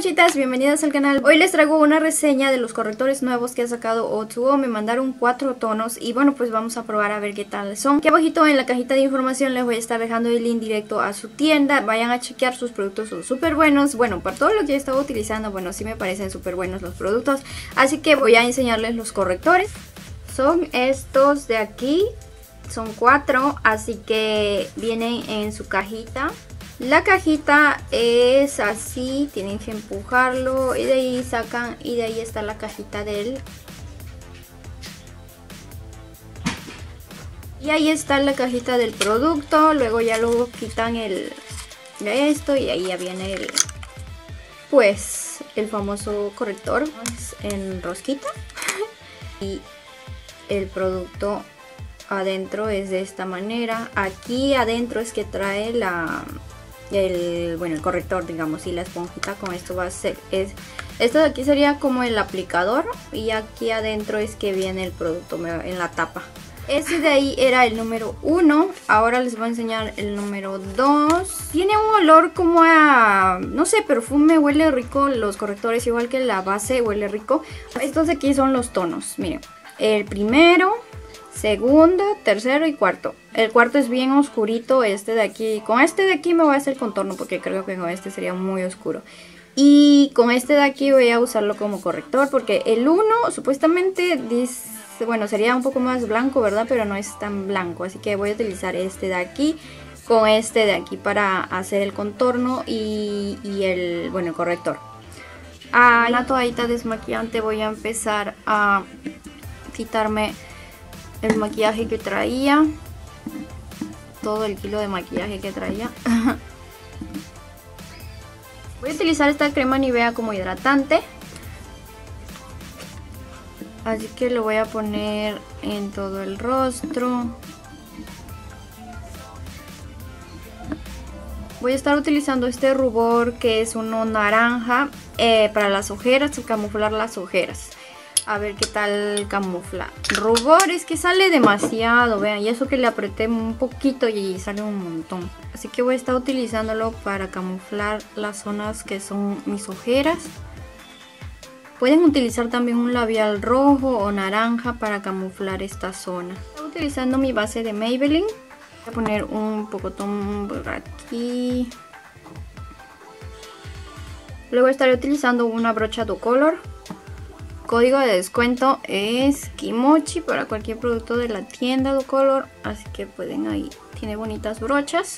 mochitas, bienvenidas al canal. Hoy les traigo una reseña de los correctores nuevos que ha sacado O2O. Me mandaron 4 tonos y bueno, pues vamos a probar a ver qué tal son. Aquí abajito en la cajita de información les voy a estar dejando el link directo a su tienda. Vayan a chequear, sus productos son súper buenos. Bueno, para todo lo que he estado utilizando, bueno, sí me parecen súper buenos los productos. Así que voy a enseñarles los correctores. Son estos de aquí, son 4, así que vienen en su cajita. La cajita es así, tienen que empujarlo y de ahí sacan, y de ahí está la cajita de él. Y ahí está la cajita del producto, luego ya lo quitan de esto y ahí ya viene pues el famoso corrector en rosquita. Y el producto adentro es de esta manera. Aquí adentro es que trae el corrector, digamos, y la esponjita. Con esto va a ser, esto de aquí sería como el aplicador, y aquí adentro es que viene el producto en la tapa. Ese de ahí era el número 1, ahora les voy a enseñar el número 2. Tiene un olor como a, no sé, perfume, huele rico. Los correctores, igual que la base, huele rico. Estos de aquí son los tonos, miren, el primero, segundo, tercero y cuarto. El cuarto es bien oscurito, este de aquí. Con este de aquí me voy a hacer contorno porque creo que con este sería muy oscuro. Y con este de aquí voy a usarlo como corrector porque el 1 supuestamente dice, bueno, sería un poco más blanco, ¿verdad? Pero no es tan blanco, así que voy a utilizar este de aquí con este de aquí para hacer el contorno y el corrector. La toallita desmaquillante voy a empezar a quitarme el maquillaje que traía, todo el kilo de maquillaje que traía. Voy a utilizar esta crema Nivea como hidratante, así que lo voy a poner en todo el rostro. Voy a estar utilizando este rubor que es uno naranja para las ojeras, camuflar las ojeras. A ver qué tal camufla. Rubor es que sale demasiado, vean, y eso que le apreté un poquito y sale un montón. Así que voy a estar utilizándolo para camuflar las zonas que son mis ojeras. Pueden utilizar también un labial rojo o naranja para camuflar esta zona. Estoy utilizando mi base de Maybelline. Voy a poner un pocotón por aquí. Luego estaré utilizando una brocha do color. Código de descuento es Kimochi para cualquier producto de la tienda do color, así que pueden ahí, tiene bonitas brochas.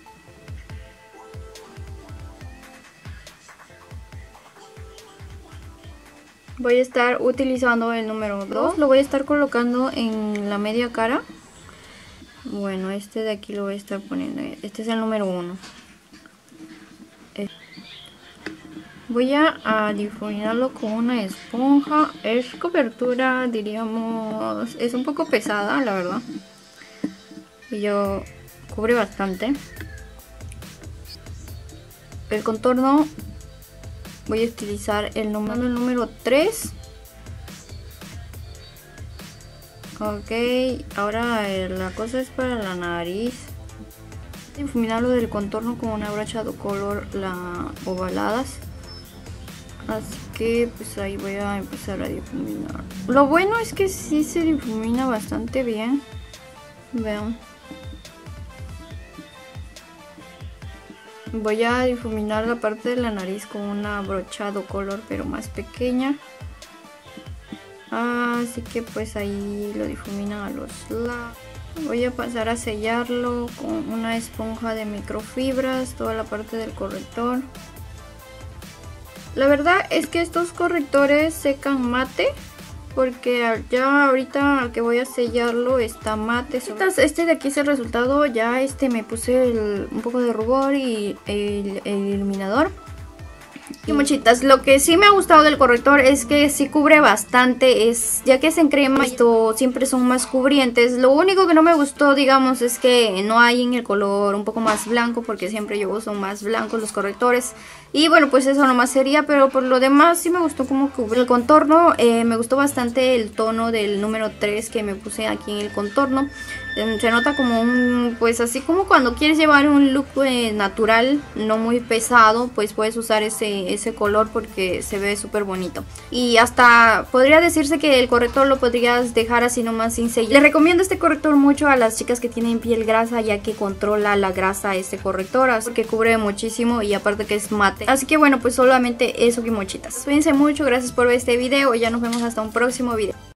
Voy a estar utilizando el número 2, lo voy a estar colocando en la media cara. Bueno, este de aquí lo voy a estar poniendo, este es el número 1. Voy a difuminarlo con una esponja. Es cobertura, diríamos, es un poco pesada, la verdad. Y cubre bastante. El contorno voy a utilizar el número 3. Ok, ahora la cosa es para la nariz. Difuminarlo del contorno con una brocha de color ovaladas. Así que pues ahí voy a empezar a difuminar. Lo bueno es que sí se difumina bastante bien. Vean. Voy a difuminar la parte de la nariz con una brocha de color pero más pequeña. Así que pues ahí lo difuminan a los lados. Voy a pasar a sellarlo con una esponja de microfibras, toda la parte del corrector. La verdad es que estos correctores secan mate, porque ya ahorita que voy a sellarlo está mate. Este de aquí es el resultado. Ya me puse un poco de rubor y el iluminador. Y mochitas, lo que sí me ha gustado del corrector es que sí cubre bastante, ya que es en crema, esto siempre son más cubrientes. Lo único que no me gustó, digamos, es que no hay en el color un poco más blanco, porque siempre yo uso más blancos los correctores. Y bueno, pues eso nomás sería, pero por lo demás sí me gustó cómo cubre el contorno. Me gustó bastante el tono del número 3 que me puse aquí en el contorno. Se nota como pues así como cuando quieres llevar un look natural, no muy pesado, pues puedes usar ese ese color porque se ve súper bonito. Y hasta podría decirse que el corrector lo podrías dejar así nomás sin sellar. Les recomiendo este corrector mucho a las chicas que tienen piel grasa, ya que controla la grasa este corrector, porque cubre muchísimo y aparte que es mate. Así que bueno, pues solamente eso, Kimochitas. Cuídense mucho, gracias por ver este video y ya nos vemos hasta un próximo video.